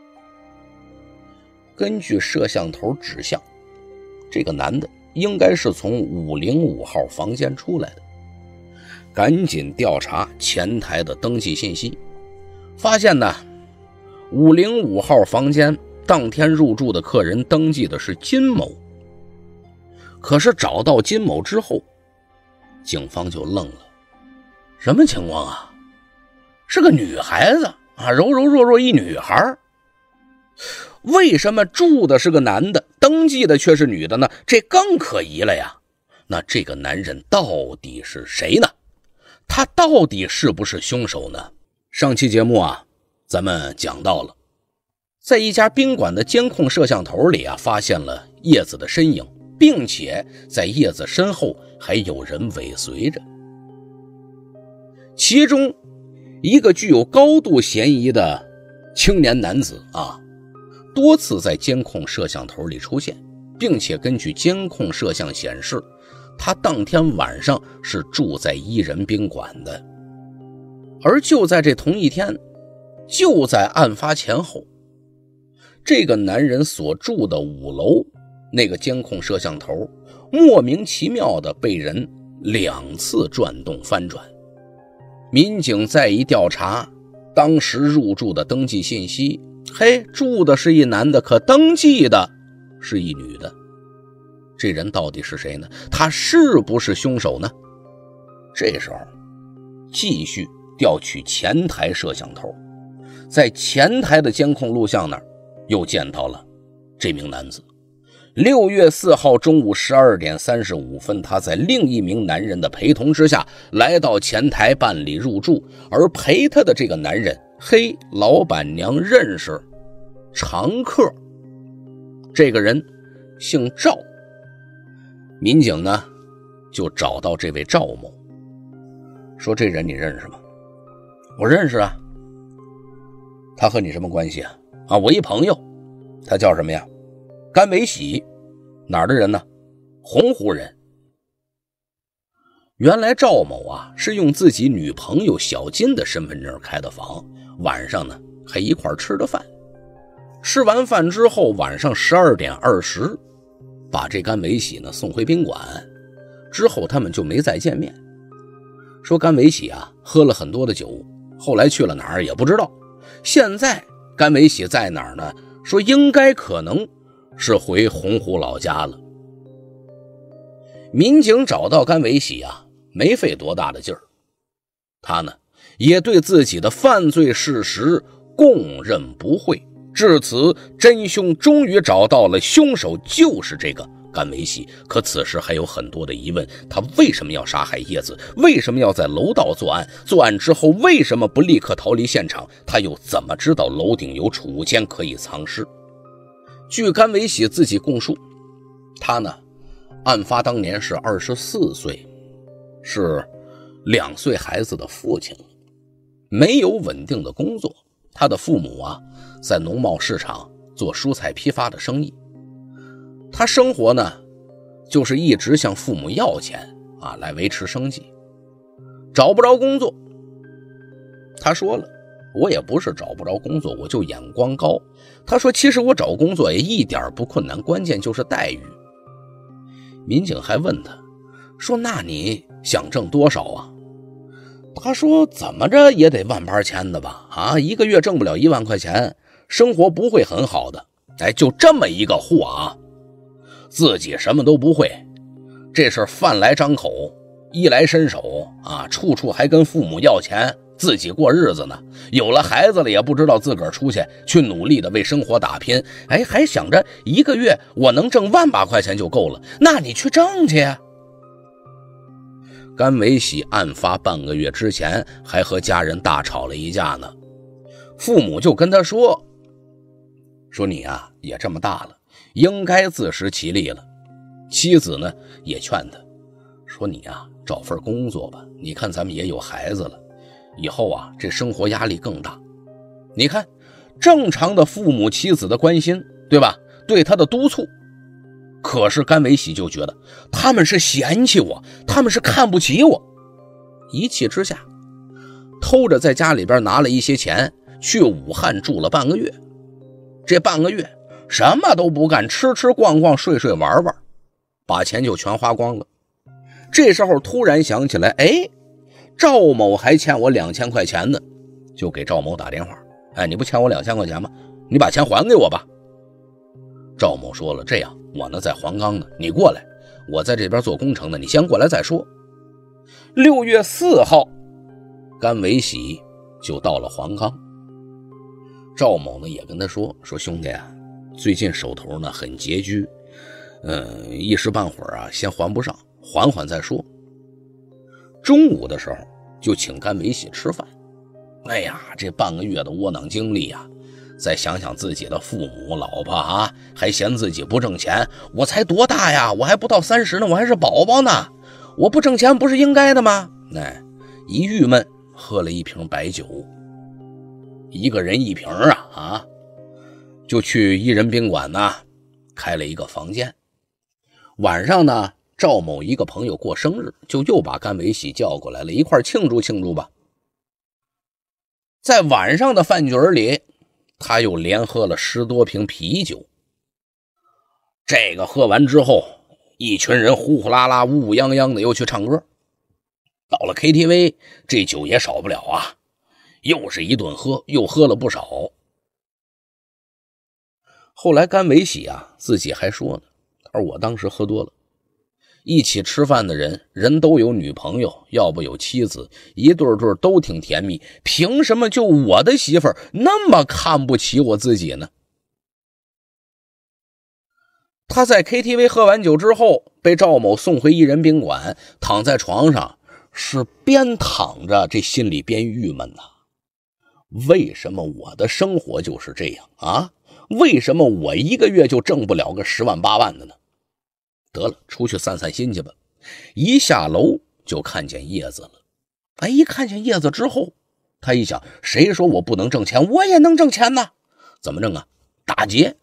Speaker 1: 根据摄像头指向，这个男的应该是从505号房间出来的。赶紧调查前台的登记信息，发现505号房间当天入住的客人登记的是金某。可是找到金某之后，警方就愣了，什么情况啊？是个女孩子柔柔弱弱一女孩，为什么住的是个男的，登记的却是女的呢？这更可疑了呀。那这个男人到底是谁呢？他到底是不是凶手呢？上期节目咱们讲到了，在一家宾馆的监控摄像头里发现了叶子的身影，并且在叶子身后还有人尾随着。其中一个具有高度嫌疑的青年男子多次在监控摄像头里出现，并且根据监控摄像显示，他当天晚上是住在伊人宾馆的。而就在这同一天，就在案发前后，这个男人所住的5楼那个监控摄像头莫名其妙的被人2次转动翻转。民警再一调查当时入住的登记信息，住的是一男的，可登记的是一女的。这人到底是谁呢？他是不是凶手呢？这时候继续调取前台摄像头， 在前台的监控录像那儿又见到了这名男子。6月4号中午12点35分，他在另一名男人的陪同之下来到前台办理入住，而陪他的这个男人，嘿，老板娘认识，常客。这个人姓赵，民警呢就找到这位赵某，说这人你认识吗？我认识啊。他和你什么关系啊？我一朋友，他叫什么呀？甘维喜。哪儿的人呢？洪湖人。原来赵某啊是用自己女朋友小金的身份证开的房，晚上呢还一块吃的饭。吃完饭之后，晚上12点20，把这甘维喜呢送回宾馆，之后他们就没再见面。说甘维喜啊喝了很多的酒，后来去了哪儿也不知道。现在甘维喜在哪儿呢？说应该可能是回洪湖老家了。民警找到甘维喜啊，没费多大的劲儿，他呢也对自己的犯罪事实供认不讳。至此，真凶终于找到了，凶手就是这个甘维喜。可此时还有很多的疑问，他为什么要杀害叶子？为什么要在楼道作案？作案之后为什么不立刻逃离现场？他又怎么知道楼顶有储物间可以藏尸？据甘维喜自己供述，他呢案发当年是24岁，是2岁孩子的父亲，没有稳定的工作。他的父母啊在农贸市场做蔬菜批发的生意，他生活呢就是一直向父母要钱啊来维持生计，找不着工作。他说了，我也不是找不着工作，我就眼光高。他说其实我找工作也一点不困难，关键就是待遇。民警还问他说那你想挣多少啊？他说怎么着也得万八千的吧，一个月挣不了1万块钱，生活不会很好的。就这么一个货啊，自己什么都不会，这是饭来张口，衣来伸手啊，处处还跟父母要钱，自己过日子呢。有了孩子了也不知道自个儿出去努力的为生活打拼，还想着一个月我能挣1万8块钱就够了，那你去挣去啊。甘维喜案发半个月之前还和家人大吵了一架呢，父母就跟他说你啊也这么大了，应该自食其力了。妻子呢也劝他说你啊找份工作吧，你看咱们也有孩子了，以后啊这生活压力更大。你看正常的父母妻子的关心，对吧，对他的督促，可是甘维喜就觉得他们是嫌弃我，他们是看不起我。一气之下偷着在家里边拿了一些钱，去武汉住了半个月。这半个月什么都不干，吃吃逛逛睡睡玩玩，把钱就全花光了。这时候突然想起来，赵某还欠我2000块钱呢，就给赵某打电话，你不欠我2000块钱吗？你把钱还给我吧。赵某说了，这样我呢在黄冈呢，你过来，我在这边做工程的，你先过来再说。6月4号甘维喜就到了黄冈。赵某呢也跟他说兄弟啊，最近手头呢很拮据，一时半会儿啊先还不上，缓缓再说。中午的时候就请甘维喜吃饭。这半个月的窝囊经历啊，再想想自己的父母老婆啊，还嫌自己不挣钱，我才多大呀，我还不到30呢，我还是宝宝呢，我不挣钱不是应该的吗？一郁闷喝了一瓶白酒，一个人一瓶啊，就去一人宾馆呢开了一个房间。晚上呢赵某一个朋友过生日，就又把甘维喜叫过来了，一块庆祝庆祝吧。在晚上的饭局里，他又连喝了10多瓶啤酒。这个喝完之后，一群人呼呼啦啦乌乌泱泱的又去唱歌。到了 KTV， 这酒也少不了啊，又是一顿喝，又喝了不少。后来甘维喜啊自己还说呢，他说我当时喝多了， 一起吃饭的人都有女朋友，要不有妻子，一对对都挺甜蜜，凭什么就我的媳妇儿那么看不起我自己呢？他在 KTV 喝完酒之后，被赵某送回1人宾馆，躺在床上，是边躺着这心里边郁闷呐。为什么我的生活就是这样啊？为什么我一个月就挣不了个10万8万的呢？得了，出去散散心去吧。一下楼就看见叶子了。一看见叶子之后，他一想，谁说我不能挣钱？我也能挣钱呢。怎么挣啊？打劫。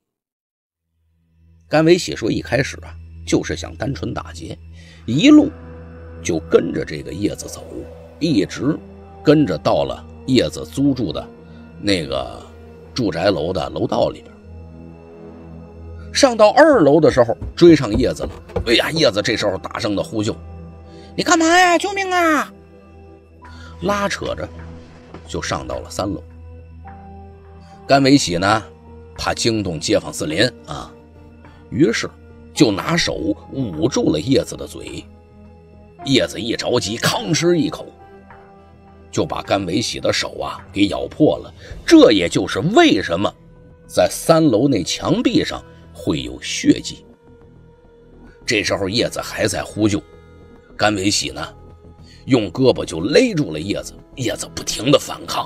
Speaker 1: 甘维喜说一开始啊，就是想单纯打劫，一路就跟着这个叶子走，一直跟着到了叶子租住的那个住宅楼的楼道里边。上到2楼的时候，追上叶子了。哎呀，叶子这时候大声的呼救：“你干嘛呀？救命啊！”拉扯着就上到了3楼。甘维喜呢，怕惊动街坊四邻啊，于是就拿手捂住了叶子的嘴。叶子一着急，吭哧一口就把甘维喜的手啊给咬破了。这也就是为什么在3楼那墙壁上会有血迹。这时候叶子还在呼救，甘维喜呢用胳膊就勒住了叶子，叶子不停的反抗。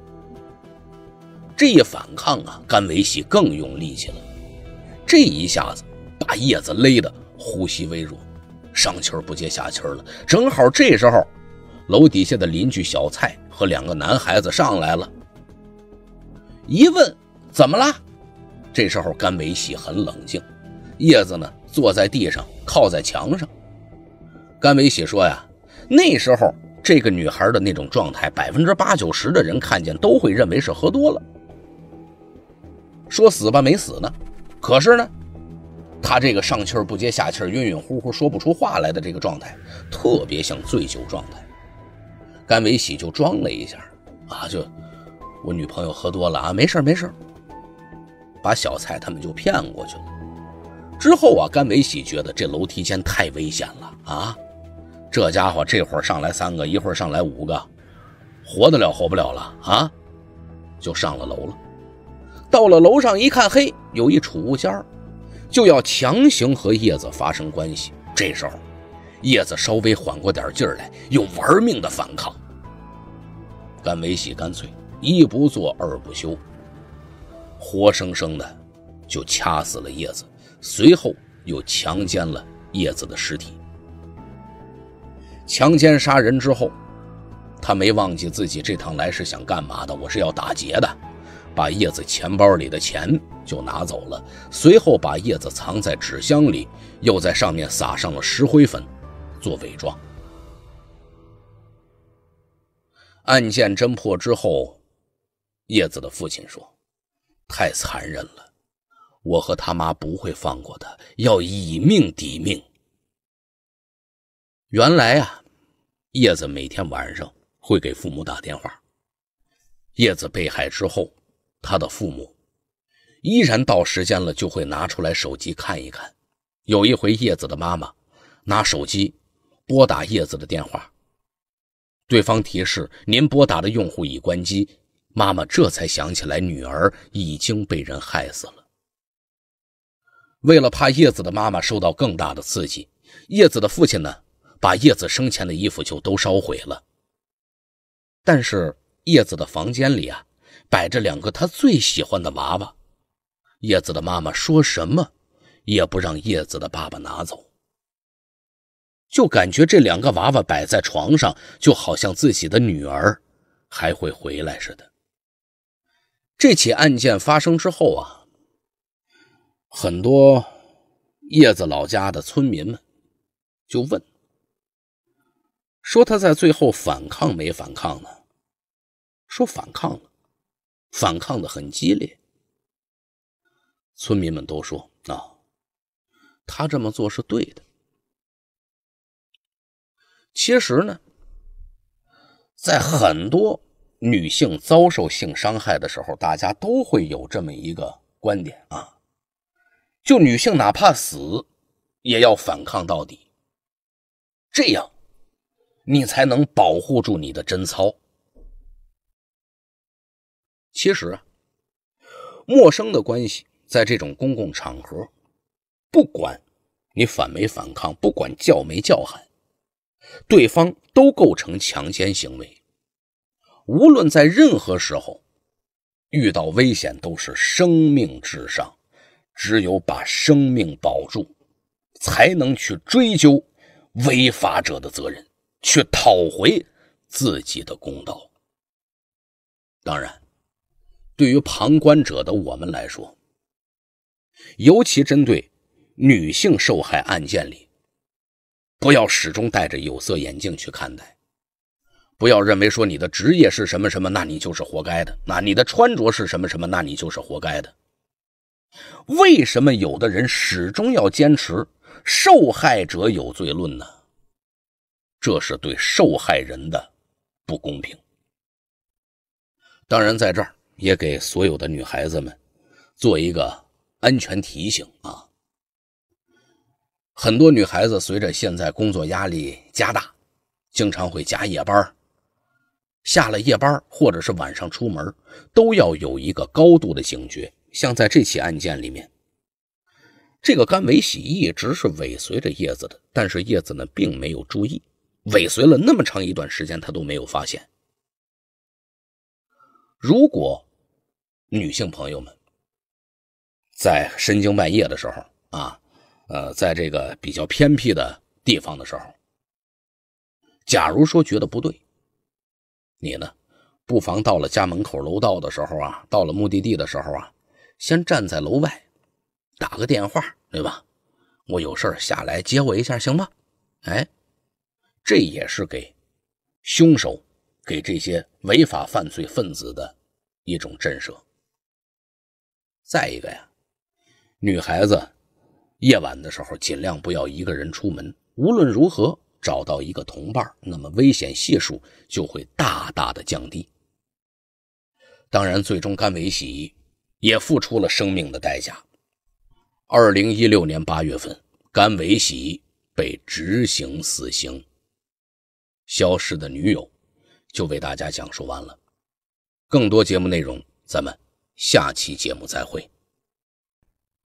Speaker 1: 这一反抗啊，甘维喜更用力气了。这一下子把叶子勒得呼吸微弱，上气不接下气了。正好这时候楼底下的邻居小蔡和2个男孩子上来了，一问怎么了？这时候甘维喜很冷静，叶子呢坐在地上靠在墙上。甘维喜说呀，那时候这个女孩的那种状态，80%、90%的人看见都会认为是喝多了。说死吧没死呢，可是呢她这个上气不接下气，晕晕乎乎说不出话来的这个状态，特别像醉酒状态。甘维喜就装了一下啊，就我女朋友喝多了啊，没事没事，把小蔡他们就骗过去了。之后啊，甘维喜觉得这楼梯间太危险了啊，这家伙这会儿上来3个，一会儿上来5个，活得了活不了了啊，就上了楼了。到了楼上一看，嘿，有一储物间，就要强行和叶子发生关系。这时候叶子稍微缓过点劲儿来，又玩命的反抗。甘维喜干脆一不做二不休，活生生的就掐死了叶子，随后又强奸了叶子的尸体。强奸杀人之后，他没忘记自己这趟来是想干嘛的，我是要打劫的，把叶子钱包里的钱就拿走了，随后把叶子藏在纸箱里，又在上面撒上了石灰粉做伪装。案件侦破之后，叶子的父亲说，太残忍了，我和他妈不会放过他，要以命抵命。原来啊，叶子每天晚上会给父母打电话。叶子被害之后，他的父母依然到时间了就会拿出来手机看一看。有一回叶子的妈妈拿手机拨打叶子的电话，对方提示您拨打的用户已关机，妈妈这才想起来女儿已经被人害死了。为了怕叶子的妈妈受到更大的刺激，叶子的父亲呢，把叶子生前的衣服就都烧毁了。但是叶子的房间里啊，摆着2个他最喜欢的娃娃，叶子的妈妈说什么也不让叶子的爸爸拿走，就感觉这2个娃娃摆在床上，就好像自己的女儿还会回来似的。这起案件发生之后啊，很多叶子老家的村民们就问，说他在最后反抗没反抗呢？说反抗了，反抗的很激烈。村民们都说他这么做是对的。其实呢，在很多女性遭受性伤害的时候，大家都会有这么一个观点啊，就女性哪怕死也要反抗到底，这样你才能保护住你的贞操。其实啊，陌生的关系在这种公共场合，不管你反没反抗，不管叫没叫喊，对方都构成强奸行为。无论在任何时候遇到危险，都是生命至上，只有把生命保住，才能去追究违法者的责任，去讨回自己的公道。当然，对于旁观者的我们来说，尤其针对女性受害案件里，不要始终戴着有色眼镜去看待，不要认为说你的职业是什么什么，那你就是活该的，那你的穿着是什么什么，那你就是活该的。为什么有的人始终要坚持受害者有罪论呢？这是对受害人的不公平。当然在这儿也给所有的女孩子们做一个安全提醒啊。很多女孩子随着现在工作压力加大，经常会加夜班，下了夜班或者是晚上出门，都要有一个高度的警觉。像在这起案件里面，这个甘维喜一直是尾随着叶子的，但是叶子呢并没有注意，尾随了那么长一段时间他都没有发现。如果女性朋友们在深更半夜的时候啊，在这个比较偏僻的地方的时候，假如说觉得不对，你呢不妨到了家门口楼道的时候啊，到了目的地的时候啊，先站在楼外打个电话，对吧？我有事下来接我一下行吗？这也是给凶手，给这些违法犯罪分子的一种震慑。再一个呀，女孩子夜晚的时候尽量不要一个人出门，无论如何找到一个同伴，那么危险系数就会大大的降低。当然最终甘维喜也付出了生命的代价。2016年8月份，甘维喜被执行死刑。消失的女友就为大家讲述完了，更多节目内容咱们下期节目再会。